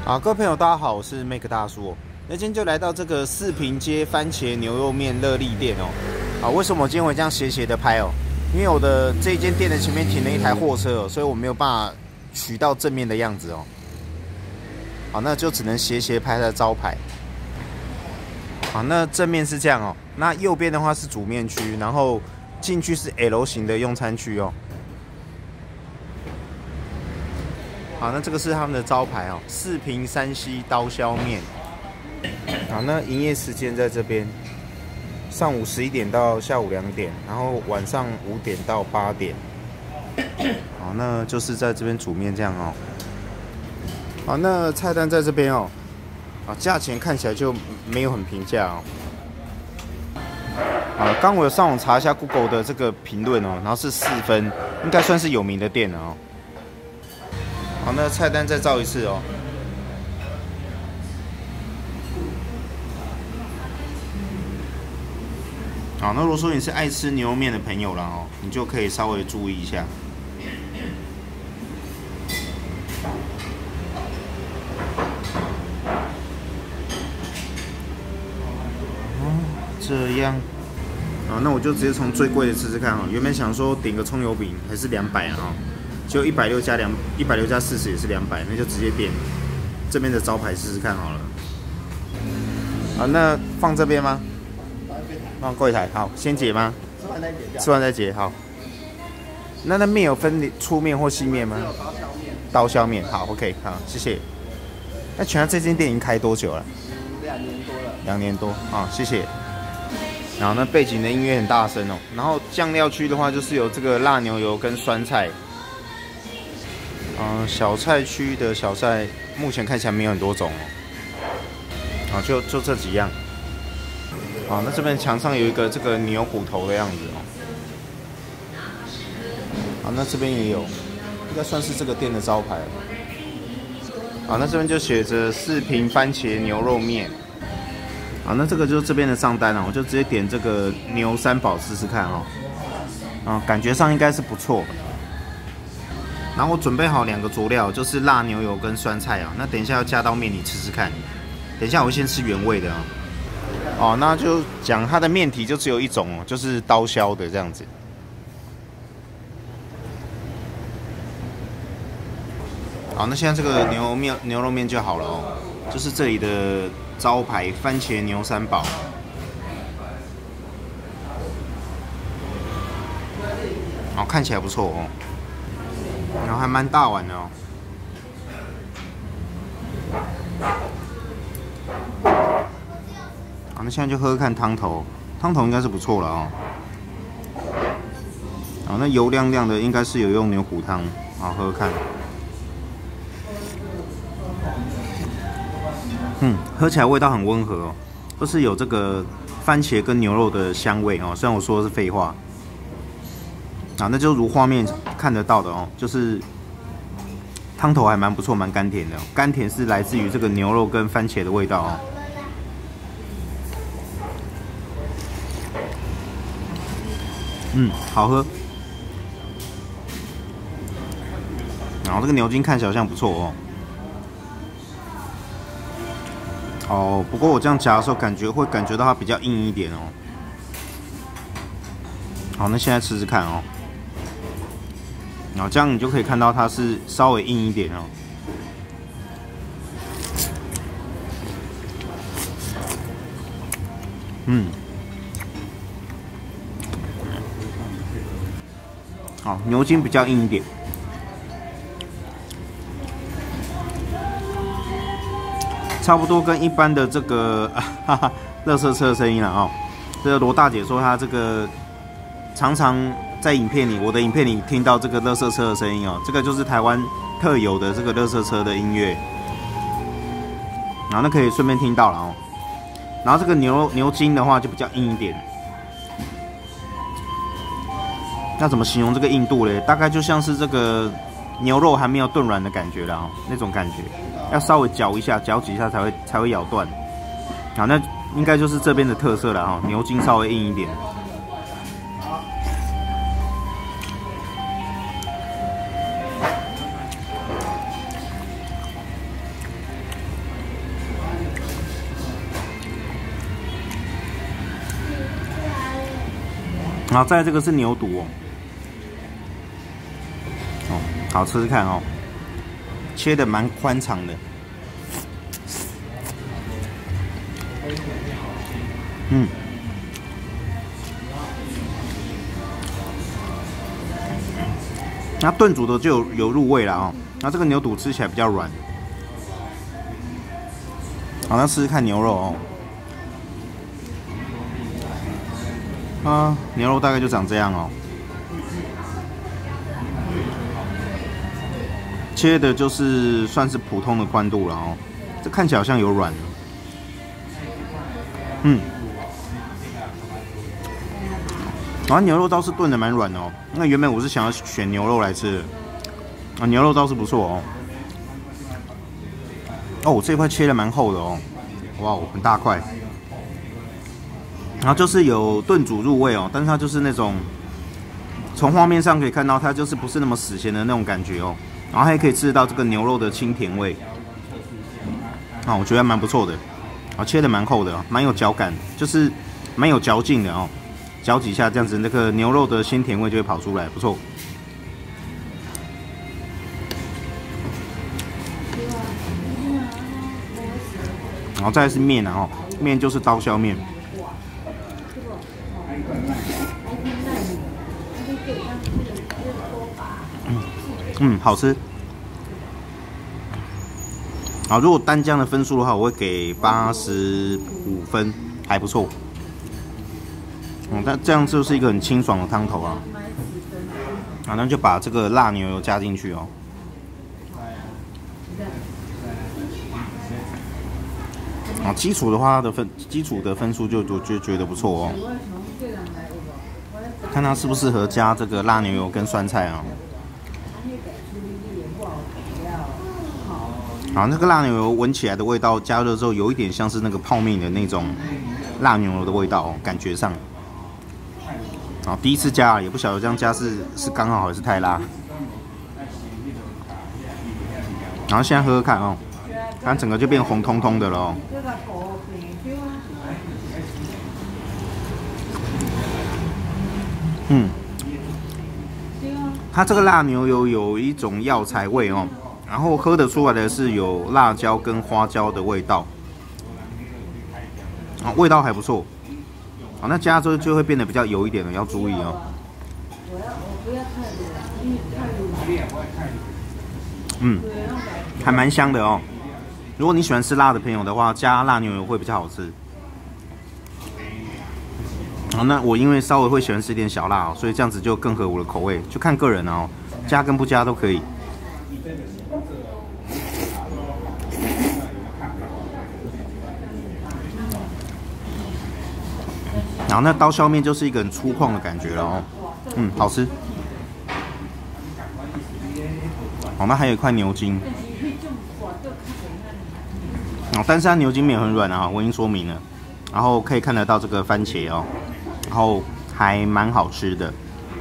好，各位朋友，大家好，我是 Make 大叔哦。那今天就来到这个四平街番茄牛肉面热力店哦。好，为什么我今天会这样斜斜的拍哦？因为我的这间店的前面停了一台货车哦，所以我没有办法取到正面的样子哦。好，那就只能斜斜拍它的招牌。好，那正面是这样哦。那右边的话是煮面区，然后进去是 L 型的用餐区哦。好，那这个是他们的招牌哦，四平山西刀削面。好，那营业时间在这边，上午11点到下午2点，然后晚上5点到8点。好，那就是在这边煮面这样哦。好，那菜单在这边哦。啊，价钱看起来就没有很平价哦。啊，刚我有上网查一下 Google 的这个评论哦，然后是4分，应该算是有名的店了哦。好，那菜单再照一次哦。好，那如果说你是爱吃牛肉面的朋友啦哦，你就可以稍微注意一下。这样。好，那我就直接从最贵的吃吃看哦。原本想说点个葱油饼还是200啊，就160加40也是200，那就直接点这边的招牌试试看好了。啊，那放这边吗？放柜台。好，先结吗？ 吃完再结。 吃完再结。好。那面有分粗面或细面吗？ 有刀削面。 刀削面。好 ，OK， 好，谢谢。那全家这间店已经开多久了 2年多了。 2年多。好，谢谢。然后呢，背景的音乐很大声哦。然后酱料区的话，就是有这个辣牛油跟酸菜。小菜区的小菜目前看起来没有很多种哦。好，就这几样。好，那这边墙上有一个这个牛骨头的样子哦。好，那这边也有，应该算是这个店的招牌了。好，那这边就写着4平番茄牛肉面。好，那这个就是这边的账单了，我就直接点这个牛三宝试试看哦。感觉上应该是不错。然后我准备好2个佐料，就是辣牛油跟酸菜啊。那等一下要加到面里吃吃看。等一下我会先吃原味的啊。哦，那就讲它的面体就只有一种哦，就是刀削的这样子。好，那现在这个牛肉面就好了哦，就是这里的招牌番茄牛三宝。哦，看起来不错哦，然后还蛮大碗的哦。好，那现在就喝喝看汤头，汤头应该是不错了哦。好，那油亮亮的，应该是有用牛骨汤，好喝喝看。喝起来味道很温和哦，就是有这个番茄跟牛肉的香味哦。虽然我说的是废话，啊，那就如画面看得到的哦，就是汤头还蛮不错，蛮甘甜的。甘甜是来自于这个牛肉跟番茄的味道哦。好喝。然后这个牛筋看起来好像不错哦。不过我这样夹的时候，会感觉到它比较硬一点哦。好，那现在吃吃看哦。然后这样你就可以看到它是稍微硬一点哦。好，牛筋比较硬一点。差不多跟一般的这个垃圾车的声音了哦。这个罗大姐说她这个常常在我的影片里听到这个垃圾车的声音哦，这个就是台湾特有的这个垃圾车的音乐。然后那可以顺便听到了哦。然后这个牛筋的话就比较硬一点。那怎么形容这个硬度嘞？大概就像是这个牛肉还没有炖软的感觉了哦，那种感觉。要稍微搅几下才会咬断。好，那应该就是这边的特色了哈，牛筋稍微硬一点。 然后再来这个是牛肚哦，哦，好吃吃看哦，切的蛮宽长的，嗯。那炖煮的就有入味了哦。那这个牛肚吃起来比较软。好，那试试看牛肉哦。牛肉大概就长这样哦。切的就是算是普通的宽度了哦。这看起来好像有软。嗯。然后牛肉倒是炖的蛮软的哦。那原本我是想要选牛肉来吃的，牛肉倒是不错哦。哦，这块切的蛮厚的哦，哇，很大块。然后就是有炖煮入味哦，但是它就是那种从画面上可以看到，它就是不是那么死咸的那种感觉哦。然后还可以吃得到这个牛肉的清甜味，我觉得蛮不错的。切的蛮厚的，蛮有嚼感，就是蛮有嚼劲的哦。嚼几下，这样子那个牛肉的鲜甜味就会跑出来，不错。然后再来是面啊，面就是刀削面。好吃。好，如果单酱的分数的话，我会给85分，还不错。但这样就是一个很清爽的汤头啊。那就把这个辣牛油加进去哦。基础的话，基础的分数就觉得不错哦。看它适不适合加这个辣牛油跟酸菜啊。好，那个辣牛油闻起来的味道，加热之后有一点像是那个泡面的那种辣牛油的味道哦，感觉上。第一次加也不晓得这样加是刚好还是太辣。然后现在喝喝看哦，它整个就变红彤彤的了哦。它这个辣牛油有一种药材味哦，然后喝得出来的是有辣椒跟花椒的味道，味道还不错。那加之后就会变得比较油一点的，要注意哦。还蛮香的哦。如果你喜欢吃辣的朋友的话，加辣牛油会比较好吃。那我因为稍微会喜欢吃一点小辣哦，所以这样子就更合我的口味，就看个人哦，加跟不加都可以。然后那刀削面就是一个很粗犷的感觉了哦，好吃。好，那还有一块牛筋，但是它牛筋没有很软啊，我已经说明了。然后可以看得到这个番茄哦，然后还蛮好吃的。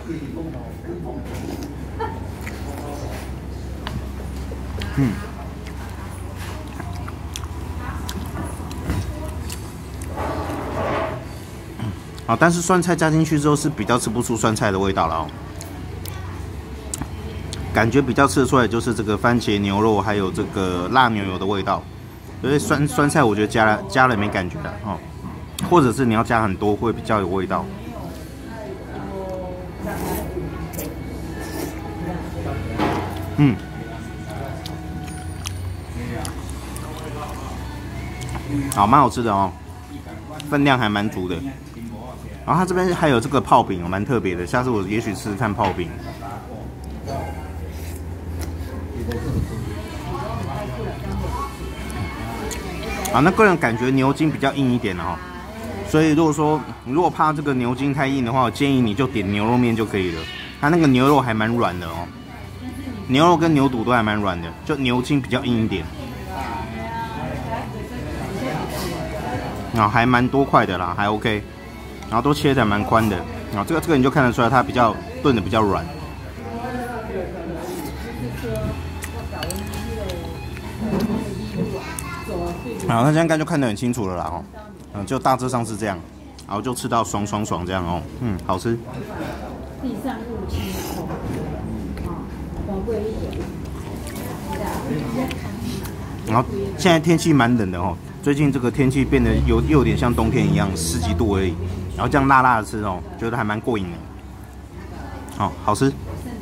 但是酸菜加进去之后是比较吃不出酸菜的味道了哦，感觉比较吃得出来就是这个番茄牛肉还有这个辣牛油的味道，所以酸菜我觉得加了没感觉的哦，或者是你要加很多会比较有味道。好，蛮好吃的哦，分量还蛮足的。然后它这边还有这个泡饼，蛮特别的，下次我也许试试看泡饼。那个人感觉牛筋比较硬一点哦，所以如果怕这个牛筋太硬的话，我建议你就点牛肉面就可以了。它那个牛肉还蛮软的哦，牛肉跟牛肚都还蛮软的，就牛筋比较硬一点。还蛮多块的啦，还 OK。然后都切得蛮宽的，这个你就看得出来，它炖的比较软。好，那这样应该就看得很清楚了啦，就大致上是这样。 然后就吃到爽这样哦，好吃。 地上入侵口，宝贵一点。 然后现在天气蛮冷的哦，最近这个天气变得又有点像冬天一样，10几度而已。然后这样辣辣的吃哦，觉得还蛮过瘾的。哦，好吃。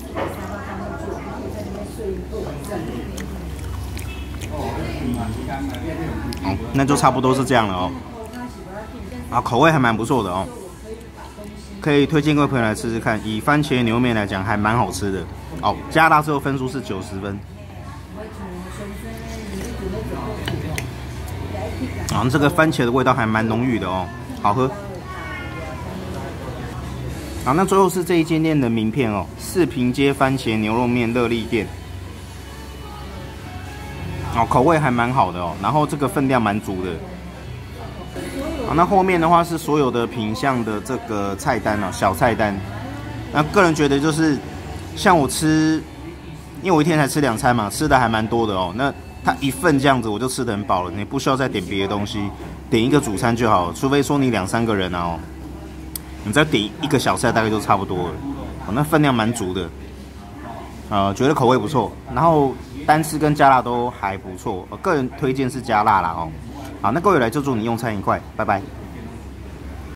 哦，那就差不多是这样了哦。啊，口味还蛮不错的哦，可以推荐各位朋友来吃吃看。以番茄牛肉面来讲，还蛮好吃的哦。加辣之后分数是90分。然后这个番茄的味道还蛮浓郁的哦，好喝。好，那最后是这一间店的名片哦，四平街番茄牛肉面热力店。哦，口味还蛮好的哦，然后这个分量蛮足的。好，那后面的话是所有的品项的这个菜单哦，小菜单。那个人觉得就是像我吃，因为我一天才吃2餐嘛，吃的还蛮多的哦。那它一份这样子我就吃得很饱了，你不需要再点别的东西，点一个主餐就好了。除非说你2、3个人啊哦，你再点一个小菜大概就差不多了。哦，那分量蛮足的。觉得口味不错，然后单吃跟加辣都还不错，我个人推荐是加辣啦哦。好，那各位来就祝你用餐愉快，拜拜。